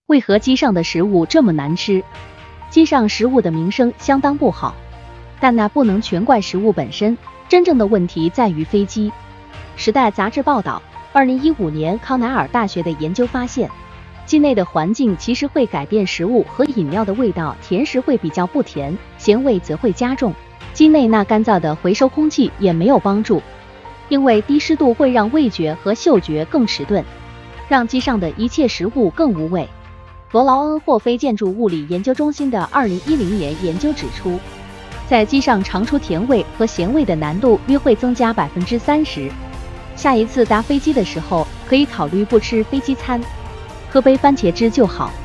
为何机上的食物这么难吃？机上食物的名声相当不好，但那不能全怪食物本身，真正的问题在于飞机。时代杂志报道，2015年康奈尔大学的研究发现，机内的环境其实会改变食物和饮料的味道，甜食会比较不甜，咸味则会加重。机内那干燥的回收空气也没有帮助，因为低湿度会让味觉和嗅觉更迟钝，让机上的一切食物更无味。罗劳恩霍菲建筑物理研究中心的2010年研究指出，在机上尝出甜味和咸味的难度约会增加30%。下一次搭飞机的时候，可以考虑不吃飞机餐，喝杯番茄汁就好。